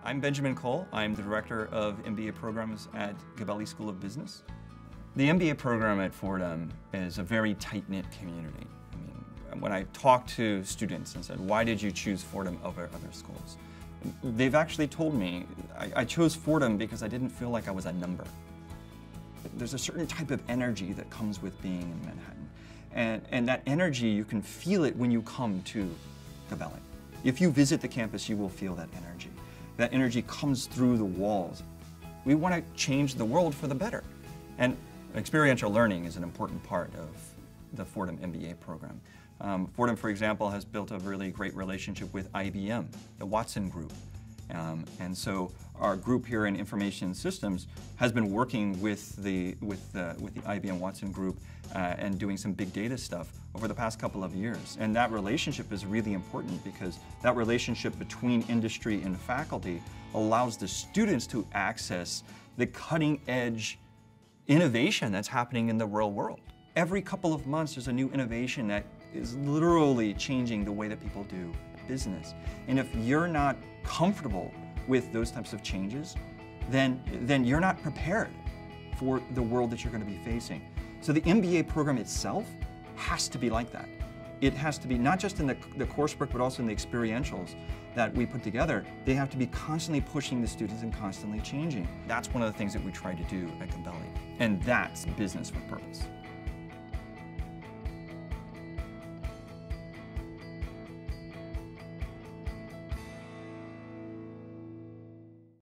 I'm Benjamin Cole. I'm the Director of MBA programs at Gabelli School of Business. The MBA program at Fordham is a very tight-knit community. I mean, when I talk to students and said, why did you choose Fordham over other schools? They've actually told me, I chose Fordham because I didn't feel like I was a number. There's a certain type of energy that comes with being in Manhattan. And that energy, you can feel it when you come to Gabelli. If you visit the campus, you will feel that energy. That energy comes through the walls. We want to change the world for the better. And experiential learning is an important part of the Fordham MBA program. Fordham, for example, has built a really great relationship with IBM, the Watson Group. And so our group here in Information Systems has been working with the IBM Watson Group and doing some big data stuff over the past couple of years. And that relationship is really important because that relationship between industry and faculty allows the students to access the cutting edge innovation that's happening in the real world. Every couple of months there's a new innovation that is literally changing the way that people do business. And if you're not comfortable with those types of changes, then you're not prepared for the world that you're going to be facing. So the MBA program itself has to be like that. It has to be not just in the coursework, but also in the experientials that we put together. They have to be constantly pushing the students and constantly changing. That's one of the things that we try to do at Gabelli. And that's business with purpose.